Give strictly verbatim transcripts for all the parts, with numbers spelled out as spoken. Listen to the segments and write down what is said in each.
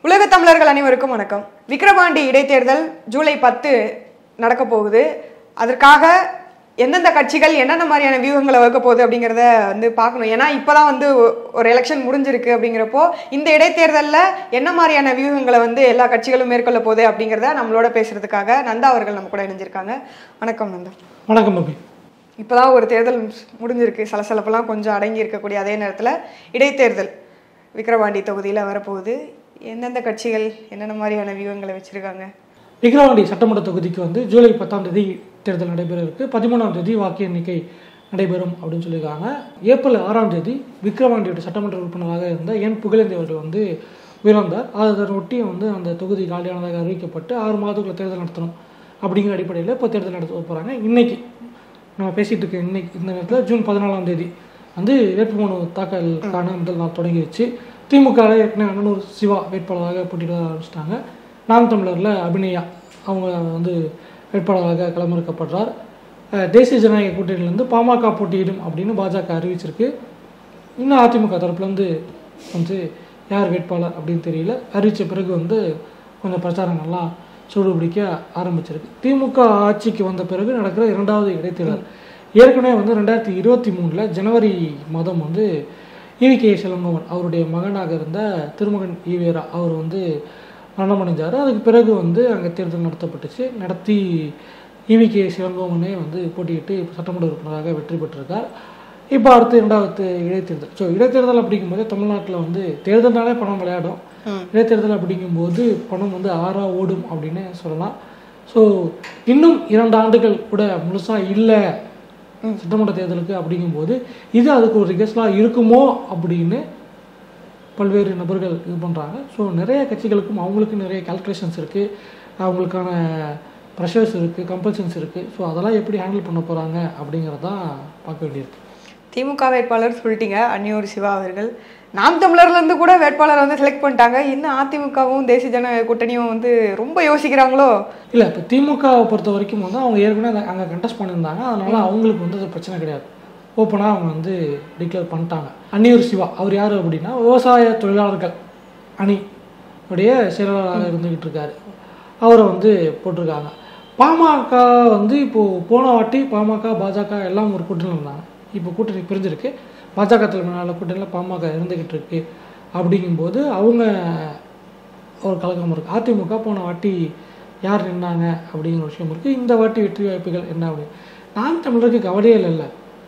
உலக தமிழர்கள் அனைவருக்கும் வணக்கம். விக்கிரவாண்டி இடைத்தேர்தல் ஜூலை பத்து நடக்க போகுது. அதற்காக எந்தெந்த கட்சிகள் என்னென்ன மாதிரியான வியூகங்களை வகுக்க போகுது அப்படிங்கிறத வந்து பார்க்கணும். ஏன்னா இப்போதான் வந்து ஒரு எலெக்ஷன் முடிஞ்சிருக்கு. அப்படிங்கிறப்போ இந்த இடைத்தேர்தலில் என்ன மாதிரியான வியூகங்களை வந்து எல்லா கட்சிகளும் மேற்கொள்ள போகுது அப்படிங்கிறத நம்மளோட பேசுறதுக்காக நந்தா அவர்கள் நம்ம கூட இணைஞ்சிருக்காங்க. வணக்கம் நந்தா. வணக்கம் அபி. இப்போதான் ஒரு தேர்தல் முடிஞ்சிருக்கு. சலசலப்பெல்லாம் கொஞ்சம் அடங்கி இருக்கக்கூடிய அதே நேரத்தில் இடைத்தேர்தல் விக்கிரவாண்டி தொகுதியில் வரப்போகுது. எந்தெந்த கட்சிகள் என்னென்ன மாதிரியான வியூகங்களை வச்சுருக்காங்க? விக்கிரவாண்டி சட்டமன்ற தொகுதிக்கு வந்து ஜூலை பத்தாம் தேதி தேர்தல் நடைபெற இருக்குது. பதிமூணாம் தேதி வாக்கு எண்ணிக்கை நடைபெறும் அப்படின்னு சொல்லியிருக்காங்க. ஏப்ரல் ஆறாம் தேதி விக்கிரவாண்டியோட சட்டமன்ற உறுப்பினராக இருந்த என் புகழேந்தி அவர்கள் வந்து உயிர்ந்தார். அதனொட்டி வந்து அந்த தொகுதி காலியானதாக அறிவிக்கப்பட்டு ஆறு மாதத்துக்குள்ள தேர்தல் நடத்தணும் அப்படிங்கிற அடிப்படையில் இப்போ தேர்தல் நடத்த போகிறாங்க. இன்னைக்கு நம்ம பேசிகிட்டு இருக்க இன்னைக்கு இந்த நேரத்தில் ஜூன் பதினாலாம் தேதி வந்து வேட்புமனு தாக்கலுக்கான முதல் நாள் தொடங்கிடுச்சு. திமுக ஏற்கனவே அண்ணனூர் சிவா வேட்பாளராக போட்டியிட ஆரம்பிச்சிட்டாங்க. நாம் தமிழரில் அபிநயா அவங்க வந்து வேட்பாளராக களமிறக்கப்படுறார். தேசிய ஜனநாயக கூட்டணியிலேருந்து பாமக போட்டியிடும் அப்படின்னு பாஜக அறிவிச்சிருக்கு. இன்னும் அதிமுக தரப்புலேருந்து வந்து யார் வேட்பாளர் அப்படின்னு தெரியல. அறிவித்த பிறகு வந்து கொஞ்சம் பிரச்சாரங்கள்லாம் சூடுபிடிக்க ஆரம்பிச்சிருக்கு. திமுக ஆட்சிக்கு வந்த பிறகு நடக்கிற இரண்டாவது இடைத்தேர்தல். ஏற்கனவே வந்து ரெண்டாயிரத்தி இருபத்தி மூணில் ஜனவரி மாதம் வந்து ஈவி கே இளங்கோவன் அவருடைய மகனாக இருந்த திருமகன் ஈவேரா அவர் வந்து மரணமடைஞ்சார். அதுக்கு பிறகு வந்து அங்கே தேர்தல் நடத்தப்பட்டுச்சு. நடத்தி ஈவி கே இளங்கோவனே வந்து போட்டியிட்டு இப்போ சட்டமன்ற உறுப்பினராக வெற்றி பெற்றிருக்கார். இப்போ அடுத்து இரண்டாவது இடைத்தேர்தல். ஸோ இடைத்தேர்தல் அப்படிங்கும்போது தமிழ்நாட்டில் வந்து தேர்தல்னாலே பணம் விளையாடும். இடைத்தேர்தல் அப்படிங்கும்போது பணம் வந்து ஆறா ஓடும் அப்படின்னு சொல்லலாம். ஸோ இன்னும் இரண்டு ஆண்டுகள் கூட முழுசாக இல்லை சட்டமன்ற தேர்தலுக்கு அப்படிங்கும்போது இது அதுக்கு ஒரு ரிகர்சலாக இருக்குமோ அப்படின்னு பல்வேறு நபர்கள் இது பண்ணுறாங்க. ஸோ நிறைய கட்சிகளுக்கும் அவங்களுக்கு நிறைய கால்குலேஷன்ஸ் இருக்குது, அவங்களுக்கான ப்ரெஷர்ஸ் இருக்குது, கம்பல்ஷன்ஸ் இருக்குது. ஸோ அதெல்லாம் எப்படி ஹேண்டில் பண்ண போகிறாங்க அப்படிங்கிறதான் பார்க்க வேண்டியிருக்கு. திமுக வேட்பாளர் சொல்லிட்டீங்க அன்னியூர் சிவா அவர்கள். நாம் தமிழர்லேருந்து கூட வேட்பாளரை வந்து செலக்ட் பண்ணிட்டாங்க. இன்னும் அதிமுகவும் தேசிய ஜனநாயக கூட்டணியும் வந்து ரொம்ப யோசிக்கிறாங்களோ? இல்லை, இப்போ திமுகவை பொறுத்த வரைக்கும் வந்து அவங்க ஏற்கனவே அங்கே கண்டெஸ்ட் பண்ணியிருந்தாங்க. அதனால அவங்களுக்கு வந்து அது பிரச்சனை கிடையாது. ஓப்பனாக அவங்க வந்து டிக்ளேர் பண்ணிட்டாங்க. அன்னியூர் சிவா அவர் யார் அப்படின்னா விவசாய தொழிலாளர்கள் அணி உடைய செயலாளராக இருந்துக்கிட்டு இருக்காரு. அவரை வந்து போட்டிருக்காங்க. பாமக வந்து இப்போது போன வாட்டி பாமக பாஜக எல்லாம் ஒரு கூட்டணியில் இருந்தாங்க. இப்போ கூட்டணி பிரிஞ்சிருக்கு. பாஜக தலைமையிலான கூட்டணியில் பாமக இருந்துக்கிட்டு இருக்கு. அப்படிங்கும்போது அவங்க ஒரு கலக்கம் இருக்குது. அதிமுக போன வாட்டி யார் நின்னாங்க அப்படிங்கிற விஷயம் இருக்குது. இந்த வாட்டி வெற்றி வாய்ப்புகள் என்ன அப்படின்னு நாம் தமிழருக்கு கவலையே இல்லை.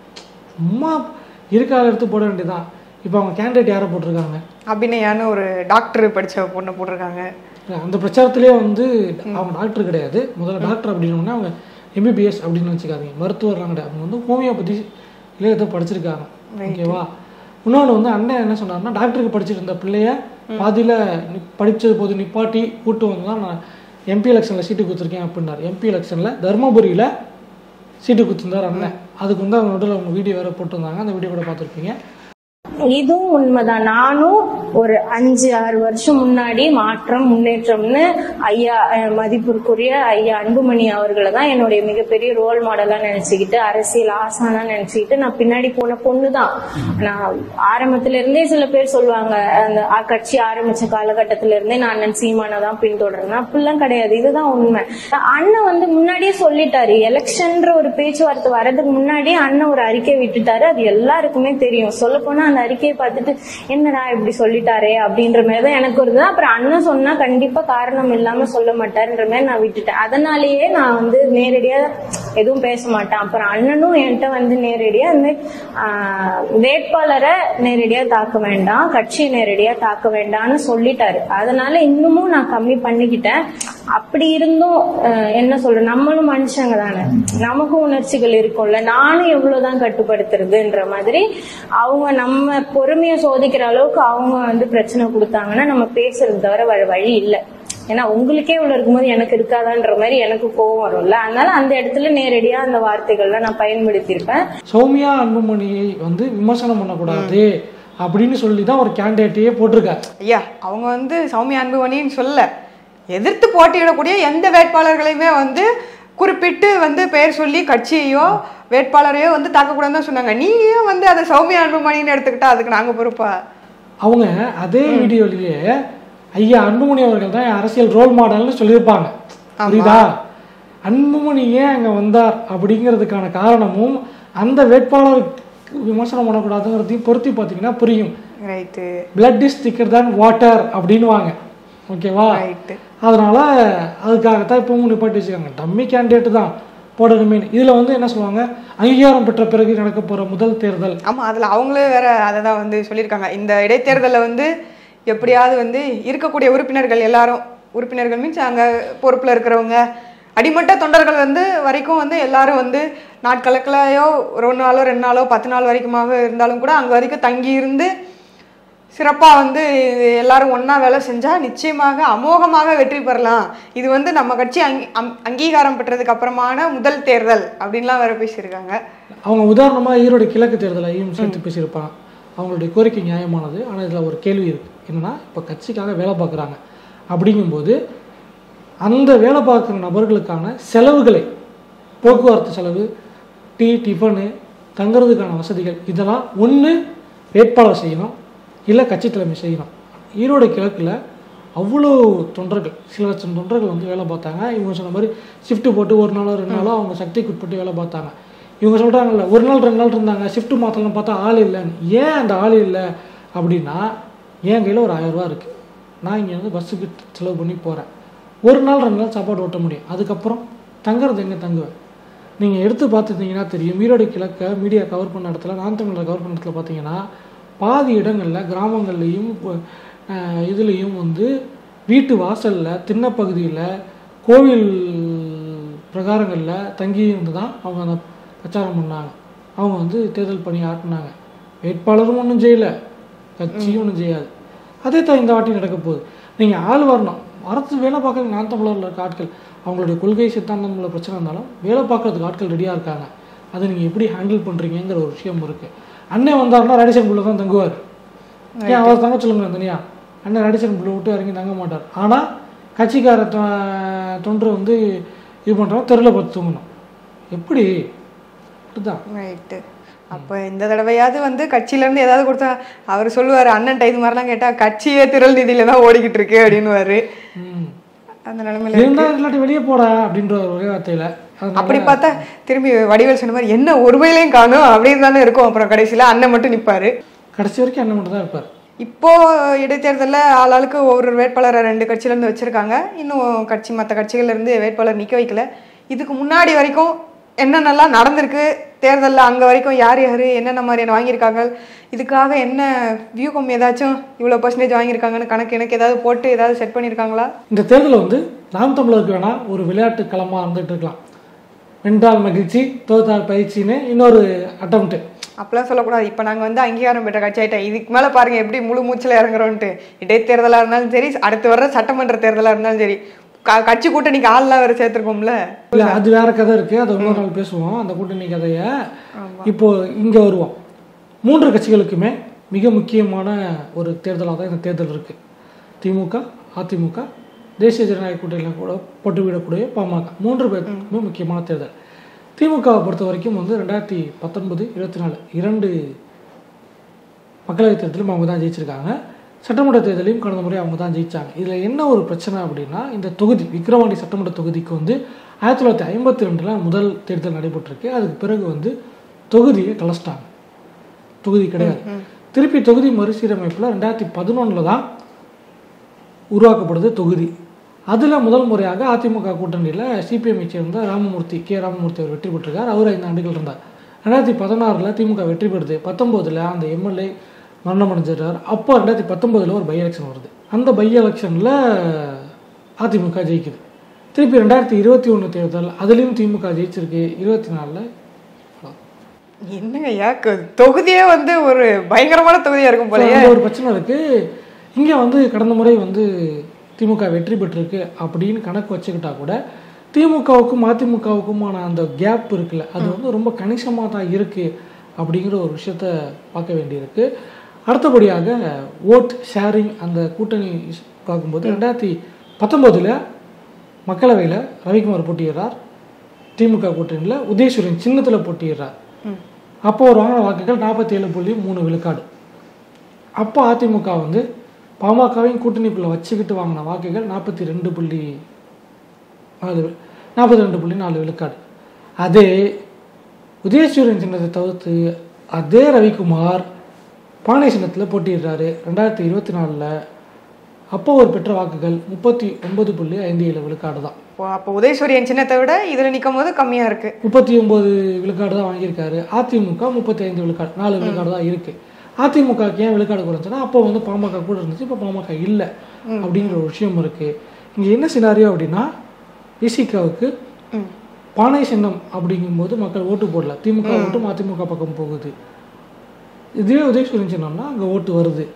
சும்மா இருக்காத எடுத்து போட வேண்டியதான். இப்போ அவங்க கேண்டிடேட் யாரை போட்டிருக்காங்க? அபிநயான்னு ஒரு டாக்டர் படித்த பொண்ணை போட்டிருக்காங்க. அந்த பிரச்சாரத்திலே வந்து அவங்க டாக்டர் கிடையாது. முதல்ல டாக்டர் அப்படின்னா அவங்க எம்பிபிஎஸ் அப்படின்னு வச்சுக்காதீங்க, மருத்துவர்லாம் கிடையாது. அவங்க வந்து ஹோமியோபதி இல்லை ஏதோ படிச்சிருக்காங்க. ஓகேவா? இன்னொன்று வந்து அண்ணன் என்ன சொன்னார்னா டாக்டருக்கு படிச்சுட்டு இருந்த பிள்ளைய பாதியில் படித்தது போது நிப்பாட்டி கூட்டு வந்து தான் நான் எம்பி எலெக்ஷனில் சீட்டு கொடுத்துருக்கேன் அப்படின்னார். எம்பி எலெக்ஷனில் தருமபுரியில் சீட்டு கொடுத்துருந்தார் அண்ணன். அதுக்கு வந்து அவங்க நடுவில் அவங்க வீடியோ வேறு போட்டிருந்தாங்க. அந்த வீடியோ கூட பார்த்துருப்பீங்க. இதுவும் உண்மைதான். நானும் ஒரு அஞ்சு ஆறு வருஷம் முன்னாடி மாற்றம் முன்னேற்றம்னு ஐயா மதிப்பிற்குரிய ஐயா அன்புமணி அவர்களை தான் என்னுடைய மிகப்பெரிய ரோல் மாடலா நினைச்சுக்கிட்டு அரசியல் ஆசானா நினைச்சுக்கிட்டு நான் பின்னாடி போன பொண்ணுதான். நான் ஆரம்பத்துல இருந்தே சில பேர் சொல்லுவாங்க அந்த கட்சி ஆரம்பிச்ச காலகட்டத்தில இருந்தே நான் அண்ணன் சீமானை தான் பின்தொடர்றேன். அப்படிலாம் கிடையாது. இதுதான் உண்மை. அண்ணன் வந்து முன்னாடியே சொல்லிட்டாரு. எலெக்ஷன்ற ஒரு பேச்சுவார்த்தை வர்றதுக்கு முன்னாடியே அண்ணன் ஒரு அறிக்கை விட்டுட்டாரு. அது எல்லாருக்குமே தெரியும். சொல்ல போனா அந்த அறிக்கையை பார்த்துட்டு என்னடா இப்படி சொல்லிட்டாரே அப்படின்ற மாதிரிதான் எனக்கு வருது. அப்புறம் அண்ணன் சொன்னா கண்டிப்பா காரணம் இல்லாம சொல்ல மாட்டாருன்ற மாதிரி நான் விட்டுட்டேன். அதனாலேயே நான் வந்து நேரடியா எதுவும் பேச மாட்டேன். அப்புறம் அண்ணனும் என்கிட்ட வந்து நேரடியா இந்த ஆஹ் வேட்பாளரை நேரடியா தாக்க வேண்டாம், கட்சியை நேரடியா தாக்க வேண்டாம்னு சொல்லிட்டாரு. அதனால இன்னமும் நான் கம்மி பண்ணிக்கிட்டேன். அப்படி இருந்தும் என்ன சொல்ற, நம்மளும் மனுஷங்க தானே, நமக்கும் உணர்ச்சிகள் இருக்கும்ல. நானும் எவ்வளவுதான் கட்டுப்படுத்துறதுன்ற மாதிரி அவங்க நம்ம பொறுமையை சோதிக்கிற அளவுக்கு அவங்க வந்து பிரச்சனை கொடுத்தாங்கன்னா நம்ம பேசுறது தவிர வழி வழி இல்லை. ஏன்னா உங்களுக்கே இவ்வளவு இருக்கும்போது எனக்கு இருக்காதான்ற மாதிரி எனக்கு கோவம் வரும்ல. அதனால அந்த இடத்துல நேரடியா அந்த வார்த்தைகள்லாம் நான் பயன்படுத்தியிருப்பேன். சௌமியா அன்புமணியை வந்து விமர்சனம் பண்ணக்கூடாது அப்படின்னு சொல்லிதான் ஒரு கேண்டிடேட்டையே போட்டிருக்காரு. ஐயா அவங்க வந்து சௌமியா அன்புமணின்னு சொல்ல, எதிர்த்து போட்டியிடக்கூடிய எந்த வேட்பாளர்களையுமே வந்து குறிப்பிட்டு வந்து பெயர் சொல்லி கட்சியையோ வேட்பாளரையோ வந்து தாக்கக்கூடாதுன்னு தான் சொன்னாங்க. நீங்களும் வந்து அதை சௌமியா அன்புமணின்னு எடுத்துக்கிட்டா அதுக்கு நாங்கள் பொறுப்பா? அவங்க அதே வீடியோலயே ஐயா அன்புமணி அவர்கள் தான் அரசியல் ரோல் மாடல்னு சொல்லியிருப்பாங்க. புரியுதா? அன்புமணி ஏன் அங்கே வந்தார் அப்படிங்கிறதுக்கான காரணமும் அந்த வேட்பாளர் விமர்சனம் பண்ணக்கூடாதுங்கிறதையும் பொருத்தி பார்த்தீங்கன்னா புரியும். ரைட்டு. பிளட் இஸ் திக்கர் தான் வாட்டர் அப்படின்னுவாங்க. ஓகேவா? ரைட்டு. அதனால அதுக்காகத்தான் இப்பவும் நிப்பாட்டி வச்சுக்காங்க. டம்மி கேண்டிடேட் தான் போடணுமே. இதில் வந்து என்ன சொல்லுவாங்க, அங்கீகாரம் பெற்ற பிறகு நடக்க போகிற முதல் தேர்தல். ஆமாம், அதில் அவங்களே வேற அதை தான் வந்து சொல்லியிருக்காங்க. இந்த இடைத்தேர்தலில் வந்து எப்படியாவது வந்து இருக்கக்கூடிய உறுப்பினர்கள் எல்லாரும், உறுப்பினர்கள் மீன்ஸ் அங்கே பொறுப்பில் இருக்கிறவங்க, அடிமட்ட தொண்டர்கள் வந்து வரைக்கும் வந்து எல்லாரும் வந்து நாட்கணக்கிலையோ ஒரு நாளோ ரெண்டு நாளோ பத்து நாள் வரைக்குமாக இருந்தாலும் கூட அங்கே வரைக்கும் தங்கி இருந்து சிறப்பாக வந்து எல்லாரும் ஒன்றா வேலை செஞ்சால் நிச்சயமாக அமோகமாக வெற்றி பெறலாம். இது வந்து நம்ம கட்சி அங்கீ அங்கீகாரம் பெற்றதுக்கு அப்புறமான முதல் தேர்தல் அப்படின்லாம் வேற பேசியிருக்காங்க. அவங்க உதாரணமாக ஈரோடு கிழக்கு தேர்தலையும் சேர்த்து பேசியிருப்பாங்க. அவங்களுடைய கோரிக்கை நியாயமானது. ஆனால் இதில் ஒரு கேள்வி இருக்குது. என்னென்னா, இப்போ கட்சிக்காக வேலை பார்க்குறாங்க அப்படிங்கும்போது அந்த வேலை பார்க்குற நபர்களுக்கான செலவுகளை, போக்குவரத்து செலவு, டீ டிஃபனு, தங்குறதுக்கான வசதிகள், இதெல்லாம் ஒன்று வேட்பாளர் செய்யணும், இல்லை கட்சி தலைமை செய்யணும். ஈரோடு கிழக்கில் அவ்வளோ தொண்டர்கள், சில லட்சம் தொண்டர்கள் வந்து வேலை பார்த்தாங்க. இவங்க சொன்ன மாதிரி ஷிஃப்ட்டு போட்டு ஒரு நாளோ ரெண்டு நாளோ அவங்க சக்திக்கு உட்பட்டு வேலை பார்த்தாங்க. இவங்க சொல்கிறாங்கல்ல, ஒரு நாள் ரெண்டு நாள் இருந்தாங்க, ஷிஃப்ட்டு மாற்றலாம் பார்த்தா ஆள் இல்லைன்னு. ஏன் அந்த ஆள் இல்லை அப்படின்னா, என் கையில் ஒரு ஆயிரம் ரூபா இருக்குது, நான் இங்கே வந்து பஸ்ஸுக்கு செலவு பண்ணி போகிறேன், ஒரு நாள் ரெண்டு நாள் சாப்பாடு ஓட்ட முடியும், அதுக்கப்புறம் தங்குறது எங்கே தங்குவேன்? நீங்கள் எடுத்து பார்த்துருந்தீங்கன்னா தெரியும். ஈரோடு கிழக்க மீடியா கவர் பண்ண இடத்துல, நான் தமிழில் கவர் பண்ண இடத்துல பார்த்தீங்கன்னா பாதி இடங்களில் கிராமங்கள்லேயும் இதுலேயும் வந்து வீட்டு வாசலில், திண்ணப்பகுதியில், கோவில் பிரகாரங்களில் தங்கி இருந்து தான் அவங்க அந்த பிரச்சாரம் பண்ணாங்க. அவங்க வந்து தேர்தல் பணி ஆட்டினாங்க. வேட்பாளரும் ஒன்றும் செய்யலை, கட்சியும் ஒன்றும் செய்யாது. அதே தான் இந்த வாட்டி நடக்க போகுது. நீங்கள் ஆள் வரணும். அரசு வேலை பார்க்குறதுக்கு நான் தமிழரில் இருக்க ஆட்கள், அவங்களுடைய கொள்கை சித்தாந்தம்ல பிரச்சனை இருந்தாலும் வேலை பார்க்குறதுக்கு ஆட்கள் ரெடியாக இருக்காங்க. அதை நீங்கள் எப்படி ஹேண்டில் பண்ணுறீங்கிற ஒரு விஷயம் இருக்குது. அண்ணன் வந்தாருன்னா ரேடிஷன் புள்ள தான் தங்குவார். ஏன் அவர் தங்க சொல்லுங்க தனியா? அண்ணன் ரேடிஷன் புள்ள விட்டு இறங்கி தங்க மாட்டார். ஆனால் கட்சிக்கார தொன்று வந்து இது பண்ணுறோம், தெருவில் பார்த்து தூங்கணும். எப்படி? அப்படிதான். ரைட்டு. அப்போ இந்த தடவையாவது வந்து கட்சியிலேருந்து ஏதாவது கொடுத்தா அவர் சொல்லுவார், அண்ணன்ட்ட இது மாதிரிலாம் கேட்டால் கட்சியே திரள் நிதியில தான் ஓடிக்கிட்டு இருக்கு அப்படின்னுவாரு. அந்த நிலைமையில இல்லாட்டி வெளியே போட அப்படின்ற ஒரே வார்த்தையில அப்படி பார்த்தா திரும்பி வடிவேல் சொன்ன மாதிரி என்ன ஒரு வேலையும் காணும் அப்படின்னு தானே இருக்கும். அப்புறம் கடைசியில் அண்ணன் மட்டும் நிற்பாரு. கடைசி வரைக்கும் அண்ணன் மட்டும் தான் இருப்பார். இப்போ இடைத்தேர்தலில் ஆளாளுக்கு ஒவ்வொரு வேட்பாளரை ரெண்டு கட்சியிலேருந்து வச்சிருக்காங்க. இன்னும் கட்சி மற்ற கட்சிகள்லேருந்து வேட்பாளர் நிற்க வைக்கல. இதுக்கு முன்னாடி வரைக்கும் என்னென்னலாம் நடந்திருக்கு தேர்தலில், அங்கே வரைக்கும் யார் யார் என்னென்ன மாதிரியான வாங்கியிருக்காங்க, இதுக்காக என்ன வியூகம் ஏதாச்சும் இவ்வளோ பர்சன்டேஜ் வாங்கியிருக்காங்கன்னு கணக்கு எனக்கு ஏதாவது போட்டு ஏதாவது செட் பண்ணியிருக்காங்களா? இந்த தேர்தலில் வந்து நாம் தமிழருக்கு வேணால் ஒரு விளையாட்டு களமாக இருந்துகிட்டு இருக்கலாம். வென்றால் மகிழ்ச்சி, தோற்றால் பயிற்சின்னு இன்னொரு அட்டம்ப்ட்டு. அப்பெல்லாம் சொல்லக்கூடாது. இப்போ நாங்கள் வந்து அங்கீகாரம் பெற்ற கட்சி ஆகிட்டோம், இதுக்கு மேலே பாருங்கள் எப்படி முழு மூச்சில் இறங்குறோன்ட்டு. இடைத்தேர்தலாக இருந்தாலும் சரி, அடுத்து வர்ற சட்டமன்ற தேர்தலாக இருந்தாலும் சரி, கட்சி கூட்டணிக்கு ஆள்லாம் வேற சேர்த்துருக்கோம்ல. இல்லை, அது வேற கதை இருக்கு, அதை இன்னொரு நாள் பேசுவோம் அந்த கூட்டணி கதையை. இப்போ இங்கே வருவோம். மூன்று கட்சிகளுக்குமே மிக முக்கியமான ஒரு தேர்தலாக தான் இந்த தேர்தல் இருக்கு. திமுக, அதிமுக, தேசிய ஜனநாயக கூட்டணியில் கூட போட்டுவிடக்கூடிய பாமக, மூன்று பேருக்குமே முக்கியமான தேர்தல். திமுகவை பொறுத்த வரைக்கும் வந்து ரெண்டாயிரத்தி பத்தொன்பது இருபத்தி நாலு இரண்டு மக்களவைத் தேர்தலும் அவங்க தான் ஜெயிச்சிருக்காங்க. சட்டமன்ற தேர்தலையும் கடந்த முறை அவங்க தான் ஜெயித்தாங்க. இதில் என்ன ஒரு பிரச்சனை அப்படின்னா, இந்த தொகுதி விக்கிரவாண்டி சட்டமன்ற தொகுதிக்கு வந்து ஆயிரத்தி தொள்ளாயிரத்தி ஐம்பத்தி ரெண்டில் முதல் தேர்தல் நடைபெற்றிருக்கு. அதுக்கு பிறகு வந்து தொகுதியை கலச்சிட்டாங்க. தொகுதி கிடையாது. திருப்பி தொகுதி மறுசீரமைப்பில் ரெண்டாயிரத்தி பதினொன்றில் தான் உருவாக்கப்படுது தொகுதி. அதில் முதல் முறையாக அதிமுக கூட்டணியில் சிபிஎம்ஐ சேர்ந்த ராமமூர்த்தி, கே ராமமூர்த்தி அவர் வெற்றி பெற்றிருக்கார். அவர் ஐந்து ஆண்டுகள் இருந்தார். ரெண்டாயிரத்தி பதினாறில் திமுக வெற்றி பெறுது. பத்தொம்போதில் அந்த எம்எல்ஏ மரணம் அடைஞ்சிட்டார். அப்போ ரெண்டாயிரத்தி பத்தொம்போதில் ஒரு பை எலெக்ஷன் வருது. அந்த பை எலெக்ஷனில் அதிமுக ஜெயிக்குது. திருப்பி ரெண்டாயிரத்தி இருபத்தி ஒன்று தேர்தல், அதுலேயும் திமுக ஜெயிச்சிருக்கு. இருபத்தி நாலில் என்னங்க யாக்கு தொகுதியே வந்து ஒரு பயங்கரமான தொகுதியாக இருக்கும் போல. ஒரு பிரச்சனை இருக்குது. இங்கே வந்து கடந்த முறை வந்து திமுக வெற்றி பெற்றிருக்கு அப்படின்னு கணக்கு வச்சுக்கிட்டா கூட திமுகவுக்கும் அதிமுகவுக்குமான அந்த கேப் இருக்குல்ல, அது வந்து ரொம்ப கணிசமாக தான் இருக்குது அப்படிங்கிற ஒரு விஷயத்த பார்க்க வேண்டியிருக்கு. அடுத்தபடியாக ஓட் ஷேரிங் அந்த கூட்டணி பார்க்கும்போது ரெண்டாயிரத்தி பத்தொம்போதில் மக்களவையில் ரவிக்குமார் போட்டியிடுறார். திமுக கூட்டணியில் உதயசூரியன் சின்னத்தில் போட்டியிடுறார். அப்போ ஒரு வாங்கின வாக்குகள் நாற்பத்தி ஏழு புள்ளி மூணு விழுக்காடு. அப்போ அதிமுக வந்து பாமகவையும் கூட்டணிக்குள்ள வச்சுக்கிட்டு வாங்கின வாக்குகள் நாற்பத்தி ரெண்டு புள்ளி நாலு நாற்பத்தி ரெண்டு புள்ளி நாலு விழுக்காடு. அதே உதயசூரியன் சின்னத்தை தவிர்த்து அதே ரவிக்குமார் பானை சின்னத்தில் போட்டிடுறாரு ரெண்டாயிரத்தி இருபத்தி நாலில். அப்போ ஒரு பெற்ற வாக்குகள் முப்பத்தி ஒன்பது புள்ளி ஐந்து ஏழு விழுக்காடு தான். அப்போ உதயசூரியன் சின்னத்தை விட இதில் நிற்கும் போது கம்மியாக இருக்கு. முப்பத்தி ஒன்பது விழுக்காடு தான் வாங்கியிருக்காரு. அதிமுக முப்பத்தி ஐந்து விழுக்காடு, நாலு விழுக்காடு தான் இருக்கு. அதிமுகக்கு ஏன் விழுக்காடு குறைஞ்சுன்னா அப்போ வந்து பாமக கூட இருந்துச்சு, இப்போ பாமக இல்லை அப்படிங்கிற ஒரு விஷயம் இருக்கு. இங்கே என்ன சினாரியோ அப்படின்னா விசிகாவுக்கு பானை சின்னம் அப்படிங்கும்போது மக்கள் ஓட்டு போடல, திமுக ஓட்டும் அதிமுக பக்கம் போகுது. இதுவே உதயசூரியன் சின்னம்னா அங்கே ஓட்டு வருது.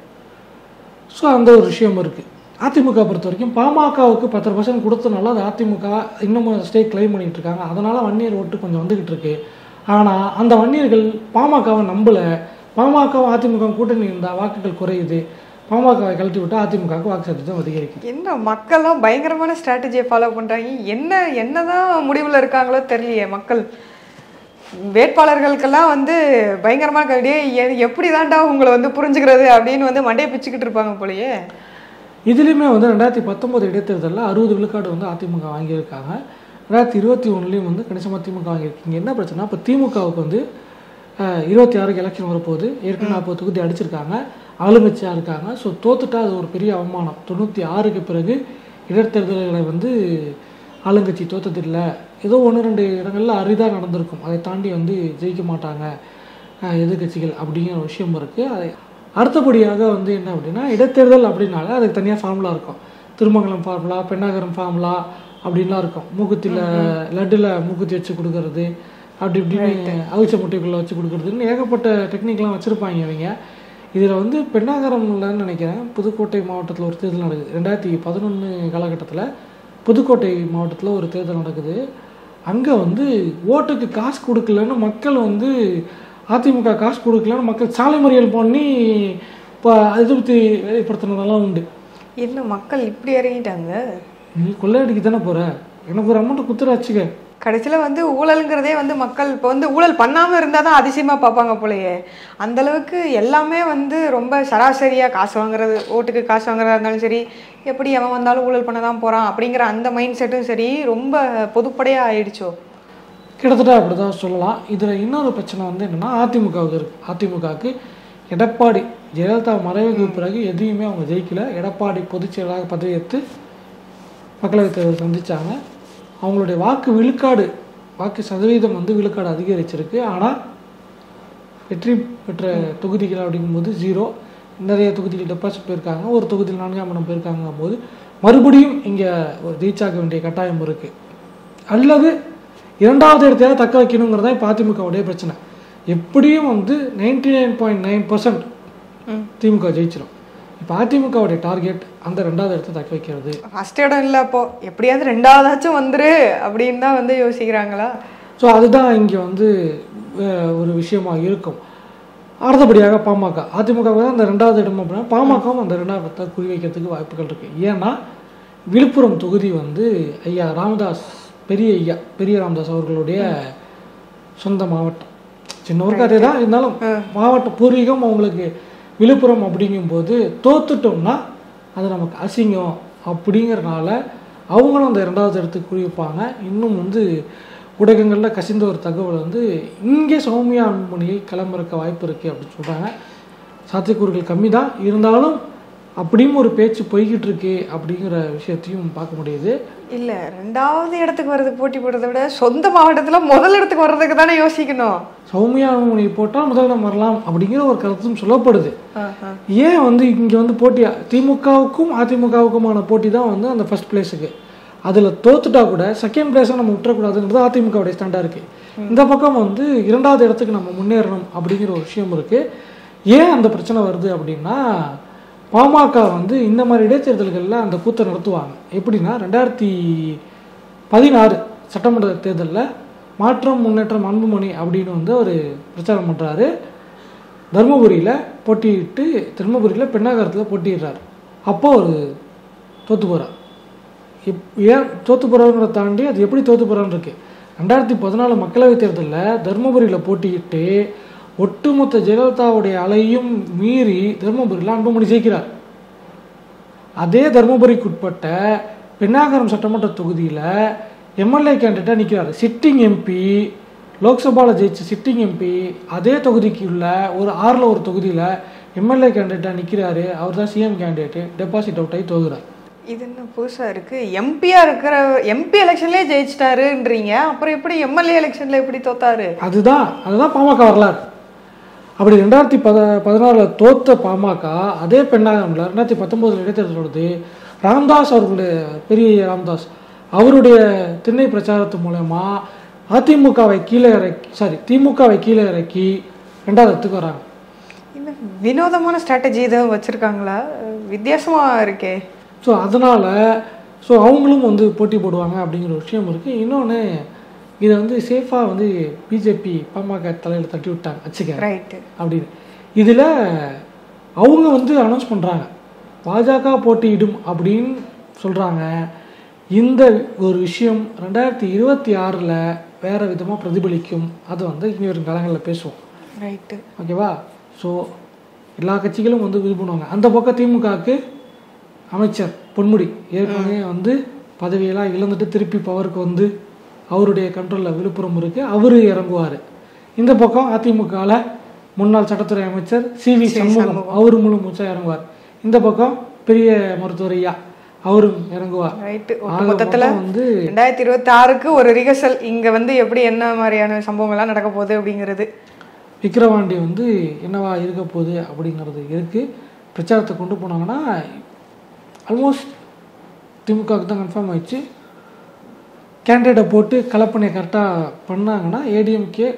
ஸோ அந்த ஒரு விஷயம் இருக்குது. அதிமுக பொறுத்த வரைக்கும் பாமகவுக்கு பத்து பர்சன்ட் கொடுத்தனால அது அதிமுக இன்னமும் ஸ்டேக் கிளைம் பண்ணிகிட்டு இருக்காங்க. அதனால் வன்னியர் ஓட்டு கொஞ்சம் வந்துக்கிட்டு இருக்கு. ஆனால் அந்த வன்னியர்கள் பாமகவை நம்பலை. பாமகவும் அதிமுக கூட்டணி இருந்தால் வாக்குகள் குறையுது, பாமகவை கழட்டி விட்டு அதிமுகவுக்கு வாக்கு சதவீதம் அதிகரிக்கும். என்ன மக்கள்லாம் பயங்கரமான ஸ்ட்ராட்டஜியை ஃபாலோ பண்ணுறாங்க. என்ன என்னதான் முடிவில் இருக்காங்களோ தெரியலையே. மக்கள் வேட்பாளர்களுக்கெல்லாம் வந்து பயங்கரமான கவிடையே எப்படி தாண்டா உங்களை வந்து புரிஞ்சுக்கிறது அப்படின்னு வந்து மண்டையை பிச்சுக்கிட்டு இருப்பாங்க போலயே. இதுலேயுமே வந்து ரெண்டாயிரத்தி பத்தொம்போது இடைத்தேர்தலில் அறுபது விழுக்காடு வந்து அதிமுக வாங்கியிருக்காங்க. ரெண்டாயிரத்தி இருபத்தி ஒன்றுலேயும் வந்து கணிசமாக திமுக வாங்கியிருக்கீங்க. என்ன பிரச்சனை, இப்போ திமுகவுக்கு வந்து இருபத்தி ஆறுக்கு எலெக்ஷன் வரப்போகுது. ஏற்கனவே நாற்பது தொகுதி அடிச்சிருக்காங்க, ஆளுங்கட்சியாக இருக்காங்க. ஸோ தோத்துட்டா அது ஒரு பெரிய அவமானம். தொண்ணூற்றி ஆறுக்கு பிறகு இடைத்தேர்தல்களை வந்து ஆளுங்கட்சி தோத்ததில்லை, ஏதோ ஒன்று ரெண்டு இடங்களில் அரிதாக நடந்திருக்கும். அதை தாண்டி வந்து ஜெயிக்க மாட்டாங்க எதிர்கட்சிகள் அப்படிங்கிற ஒரு விஷயம் இருக்குது. அதை அடுத்தபடியாக வந்து என்ன அப்படின்னா இடைத்தேர்தல் அப்படின்னால அதுக்கு தனியாக ஃபார்முலா இருக்கும். திருமங்கலம் ஃபார்முலா, பெண்ணாகரம் ஃபார்முலா அப்படின்லாம் இருக்கும். மூக்குத்தியில் லட்டில் மூக்குத்தி வச்சு கொடுக்கறது, அப்படி இப்படின்னு அவிச்ச முட்டைக்குள்ளே வச்சு கொடுக்குறதுன்னு ஏகப்பட்ட டெக்னிக்லாம் வச்சுருப்பாங்க இவங்க. இதில் வந்து பெண்ணாகரம்லன்னு நினைக்கிறேன் புதுக்கோட்டை மாவட்டத்தில் ஒரு தேர்தல் நடக்குது. ரெண்டாயிரத்தி பதினொன்று காலகட்டத்தில் புதுக்கோட்டை மாவட்டத்தில் ஒரு தேர்தல் நடக்குது. அங்கே வந்து ஓட்டுக்கு காசு கொடுக்கலன்னு மக்கள் வந்து அதிமுக காசு கொடுக்கலன்னு மக்கள் சாலை மறியல் பண்ணி இப்போ எதிர்த்து வெளிப்படுத்தினதெல்லாம் உண்டு. என்ன மக்கள் இப்படி இறங்கிட்டாங்க? நீ கொள்ளையடிக்கு தானே போகிற, எனக்கு ஒரு அமௌண்ட்டை குத்துற வச்சுக்க. கடைசியில் வந்து ஊழலுங்கிறதே வந்து மக்கள் இப்போ வந்து ஊழல் பண்ணாமல் இருந்தால் தான் அதிசயமாக பார்ப்பாங்க போலயே. அந்தளவுக்கு எல்லாமே வந்து ரொம்ப சராசரியாக காசு வாங்குறது, ஓட்டுக்கு காசு வாங்குறதா இருந்தாலும் சரி, எப்படி எவன் வந்தாலும் ஊழல் பண்ண தான் போகிறான் அப்படிங்கிற அந்த மைண்ட் செட்டும் சரி ரொம்ப பொதுப்படையாக ஆயிடுச்சோ. கிட்டத்தட்ட அப்படி தான் சொல்லலாம். இதில் இன்னொரு பிரச்சனை வந்து என்னென்னா அதிமுகவுக்கு இருக்குது. அதிமுகவுக்கு எடப்பாடி ஜெயலலிதா மறைவுக்கு பிறகு எதையுமே அவங்க ஜெயிக்கல. எடப்பாடி பொதுச் செயலாளராக பதவியேற்று மக்களவைத் தேர்தல் சந்தித்தாங்க. அவங்களுடைய வாக்கு விழுக்காடு, வாக்கு சதவீதம் வந்து விழுக்காடு அதிகரிச்சிருக்கு. ஆனால் வெற்றி பெற்ற தொகுதிகள் அப்படிங்கும்போது ஜீரோ. நிறைய தொகுதிகள் டெபாசிட் போயிருக்காங்க, ஒரு தொகுதியில் நான்காம் இடம் போயிருக்காங்க போது மறுபடியும் இங்கே ஒரு ரீச் ஆக வேண்டிய கட்டாயம் இருக்குது. அல்லது இரண்டாவது இடத்தையாவது தக்க வைக்கணுங்கிறதா இப்போ அதிமுகவுடைய பிரச்சனை. எப்படியும் வந்து ninety nine point nine percent DMK ஜெயிச்சிடும். இப்போ அதிமுகவுடைய டார்கெட் அந்த ரெண்டாவது இடத்தை தக்க வைக்கிறது. ஃபர்ஸ்ட் இடம் இல்லை, அப்போ எப்படியாவது ரெண்டாவதாச்சும் வந்துரு அப்படின்னு தான் வந்து யோசிக்கிறாங்களா? ஸோ அதுதான் இங்கே வந்து ஒரு விஷயமா இருக்கும். அடுத்தபடியாக பாமக, அதிமுக தான் அந்த ரெண்டாவது இடம் அப்படின்னா பாமகவும் அந்த ரெண்டாவது இடத்தை குறி வைக்கிறதுக்கு வாய்ப்புகள் இருக்குது. ஏன்னா விழுப்புரம் தொகுதி வந்து ஐயா ராமதாஸ், பெரிய ஐயா பெரிய ராமதாஸ் அவர்களுடைய சொந்த மாவட்டம். சின்ன ஒரு கதை தான் இருந்தாலும் மாவட்ட பூர்வீகம் அவங்களுக்கு விழுப்புரம். அப்படிங்கும்போது தோத்துட்டோம்னா அது நமக்கு அசிங்கம் அப்படிங்கிறனால அவங்களும் அந்த ரெண்டாவது இடத்துக்கு குறி வைப்பாங்க. இன்னும் வந்து ஊடகங்களில் கசிந்த ஒரு தகவல் வந்து இங்கே சௌமியா அன்புமணியை களமிறக்க வாய்ப்பு இருக்குது அப்படின்னு சொல்கிறாங்க. சாத்தியக்கூறுகள் கம்மி தான், இருந்தாலும் அப்படியும் ஒரு பேச்சு போய்கிட்டு இருக்கு அப்படிங்கிற விஷயத்தையும் பார்க்க முடியுது. இல்லை, ரெண்டாவது இடத்துக்கு வர்றதுக்கு போட்டி போடுறதை விட சொந்த மாவட்டத்தில் முதல் இடத்துக்கு வர்றதுக்கு தானே யோசிக்கணும். சௌமியா அன்புமணி போட்டால் முதலிடம் வரலாம் அப்படிங்கிற ஒரு கருத்தும் சொல்லப்படுது. ஏன் வந்து இங்கே வந்து போட்டி திமுகவுக்கும் அதிமுகவுக்குமான போட்டி தான் வந்து அந்த ஃபர்ஸ்ட் பிளேஸுக்கு. அதில் தோத்துட்டா கூட செகண்ட் பிளேஸை நம்ம விட்டுறக்கூடாதுங்கிறது அதிமுகவுடைய ஸ்டாண்டாக இருக்குது. இந்த பக்கம் வந்து இரண்டாவது இடத்துக்கு நம்ம முன்னேறணும் அப்படிங்கிற ஒரு விஷயம் இருக்குது. ஏன் அந்த பிரச்சனை வருது அப்படின்னா பாமக வந்து இந்த மாதிரி இடைத்தேர்தல்களில் அந்த கூத்தை நடத்துவாங்க. எப்படின்னா ரெண்டாயிரத்தி பதினாறு சட்டமன்ற தேர்தலில் மாற்றம் முன்னேற்றம் அன்புமணி அப்படின்னு வந்து அவர் பிரச்சாரம் பண்ணுறாரு. தருமபுரியில் போட்டியிட்டு தருமபுரியில் பெண்ணாகரத்தில் போட்டிடுறாரு. அப்போ அவர் தோற்று போகிறார். எப் ஏன் தோற்று போகிறாங்கிறத தாண்டி அது எப்படி தோற்று போகிறான்னு இருக்கு. ரெண்டாயிரத்தி பதினாலு மக்களவைத் தேர்தலில் தருமபுரியில் போட்டியிட்டு ஒட்டுமொத்த ஜெயலலிதாவுடைய அலையும் மீறி தருமபுரியில் அன்புமணி ஜெயிக்கிறார். அதே தருமபுரிக்கு உட்பட்ட பெண்ணாகரம் சட்டமன்ற தொகுதியில் எம்எல்ஏ கேண்டிடேட்டாக நிற்கிறாரு. சிட்டிங் எம்பி, லோக்சபாவில் ஜெயிச்ச சிட்டிங் எம்பி அதே தொகுதிக்கு உள்ள ஒரு ஆறில் ஒரு தொகுதியில் எம்எல்ஏ கேண்டிடேட்டாக நிற்கிறாரு. அவர் தான் சிஎம் கேண்டிடேட்டு. டெபாசிட் அவுட் ஆகி தோகுறார். இது என்ன புதுசாக இருக்குது? எம்பியாக இருக்கிற எம்பி எலெக்ஷன்லேயே ஜெயிச்சிட்டாருன்றீங்க, அப்புறம் எப்படி எம்எல்ஏ எலெக்ஷனில் எப்படி தோத்தாரு? அதுதான் அதுதான் பாமக வரலாறு. அப்படி ரெண்டாயிரத்தி பத பதினாறில் தோத்த பாமக அதே பெண்ணாகமில் ரெண்டாயிரத்தி பத்தொம்போதில் இடைத்தேர்தல் வருது. ராம்தாஸ் அவர்களுடைய பெரிய ராம்தாஸ் அவருடைய திண்ணை பிரச்சாரத்து மூலமா அதிமுகவை கீழே இறக்கி சாரி திமுகவை கீழே இறக்கி ரெண்டாவது இடத்துக்கு வராங்க. இந்த வினோதமான ஸ்ட்ராட்டஜி எதுவும் வச்சுருக்காங்களா? வித்தியாசமாக இருக்கே. ஸோ அதனால் ஸோ அவங்களும் வந்து போட்டி போடுவாங்க அப்படிங்கிற ஒரு விஷயம் இருக்குது. இன்னொன்று, இதை வந்து சேஃபாக வந்து பிஜேபி பாமக தலையில் தட்டி விட்டாங்க வச்சுக்க ரைட்டு அப்படின்னு. இதில் அவங்க வந்து அனௌன்ஸ் பண்ணுறாங்க பாஜக போட்டியிடும் அப்படின்னு சொல்கிறாங்க. இந்த ஒரு விஷயம் ரெண்டாயிரத்தி இருபத்தி ஆறில் வேறு விதமாக பிரதிபலிக்கும். அது வந்து இனி வரும் காலங்களில் பேசுவோம். ரைட்டு ஓகேவா? ஸோ எல்லா கட்சிகளும் வந்து இது பண்ணுவாங்க. அந்த பக்கம் திமுகவுக்கு அமைச்சர் பொன்முடி ஏற்கனவே வந்து பதவியெல்லாம் இழந்துட்டு திருப்பி பவருக்கு வந்து அவருடைய கண்ட்ரோலில் விழுப்புரம் இருக்குது, அவர் இறங்குவார். இந்த பக்கம் அதிமுகவில் முன்னாள் சட்டத்துறை அமைச்சர் சி வி சண்முகம் அவர் முழு மூச்சாக இறங்குவார். இந்த பக்கம் பெரிய மருத்துவர் ஐயா அவரும் இறங்குவார். ரைட்டு. மொத்தத்தில் வந்து ரெண்டாயிரத்தி இருபத்தி ஆறுக்கு ஒரு ரிஹர்சல் இங்கே வந்து எப்படி என்ன மாதிரியான சம்பவங்கள்லாம் நடக்க போகுது அப்படிங்கிறது. விக்கிரவாண்டி வந்து என்னவா இருக்க போகுது அப்படிங்கிறது இருக்குது. பிரச்சாரத்தை கொண்டு போனாங்கன்னா ஆல்மோஸ்ட் திமுகவுக்கு தான் கன்ஃபார்ம் ஆயிடுச்சு. கேண்டிடேட்டை போட்டு கலப்பணியை கரெக்டாக பண்ணாங்கன்னா ADMK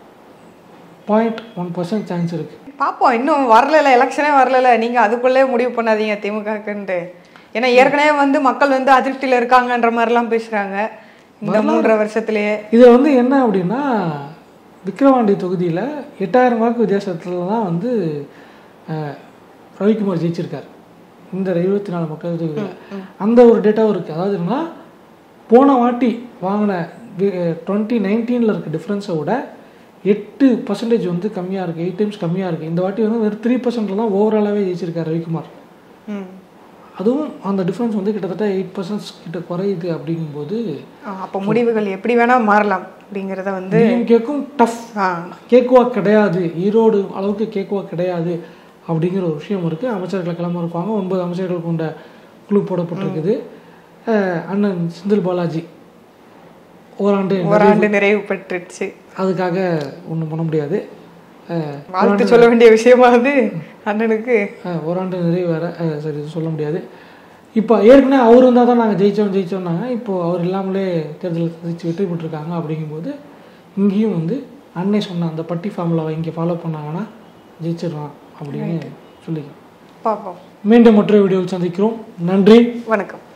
point one percent chance இருக்குது. பார்ப்போம். இன்னும் வரல, எலெக்ஷனே வரல, நீங்கள் அதுக்குள்ளே முடிவு பண்ணாதீங்க திமுகக்குன்ட்டு. ஏன்னா ஏற்கனவே வந்து மக்கள் வந்து அதிருப்தியில் இருக்காங்கன்ற மாதிரிலாம் பேசுகிறாங்க இந்த மூன்றரை வருஷத்துலேயே. இதில் வந்து என்ன அப்படின்னா, விக்கிரவாண்டி தொகுதியில் எட்டாயிரம் வாக்கு வித்தியாசத்தில் தான் வந்து ரவிக்குமார் ஜெயிச்சிருக்கார் இந்த இருபத்தி நாலு மக்கள் தொகுதியில். அந்த ஒரு டேட்டாவும் இருக்குது. அதாவது என்னன்னா, போன வாட்டி வாங்கின டுவெண்ட்டி நைன்டீனில் இருக்க டிஃப்ரென்ஸை விட எட்டு பர்சன்டேஜ் வந்து கம்மியாக இருக்குது, எயிட் டைம்ஸ் கம்மியாக இருக்குது. இந்த வாட்டி வந்து வெறும் த்ரீ பர்சன்டில் தான் ஓவராலாகவே ஜெயிச்சிருக்கார் ரவிக்குமார். அதுவும் அந்த டிஃப்ரென்ஸ் வந்து கிட்டத்தட்ட எயிட் பர்சன்ட் கிட்ட குறையுது. அப்படிங்கும்போது அப்போ முடிவுகள் எப்படி வேணால் மாறலாம் அப்படிங்கிறத வந்து கேட்கும் டஃப் கேக்குவா கிடையாது, ஈரோடு அளவுக்கு கேக்குவா கிடையாது அப்படிங்கிற ஒரு விஷயம் இருக்குது. அமைச்சர்களை கிளம்ப இருப்பாங்க. ஒன்பது அமைச்சர்கள் கொண்ட குழு போடப்பட்டிருக்குது. அண்ணன் செந்தில் பாலாஜி ஓராண்டு ஓராண்டு நிறைவு பெற்றுச்சு. அதுக்காக ஒன்றும் பண்ண முடியாது. வாழ்த்து சொல்ல வேண்டிய விஷயமா வந்து அண்ணனுக்கு ஓராண்டு நிறைவு வேற சரி சொல்ல முடியாது. இப்போ ஏற்கனவே அவர் இருந்தால் தான் நாங்கள் ஜெயித்தோம் ஜெயித்தோம்னாங்க. இப்போது அவர் இல்லாமலே தேர்தல் சந்திச்சு வெற்றி பெற்றிருக்காங்க. அப்படிங்கும்போது இங்கேயும் வந்து அன்னை சொன்ன அந்த பட்டி ஃபார்முலாவை இங்கே ஃபாலோ பண்ணாங்கன்னா ஜெயிச்சிடலாம் அப்படின்னு சொல்லிக்கலாம். பார்ப்போம். மீண்டும் மற்றொரு வீடியோவில் சந்திக்கிறோம். நன்றி, வணக்கம்.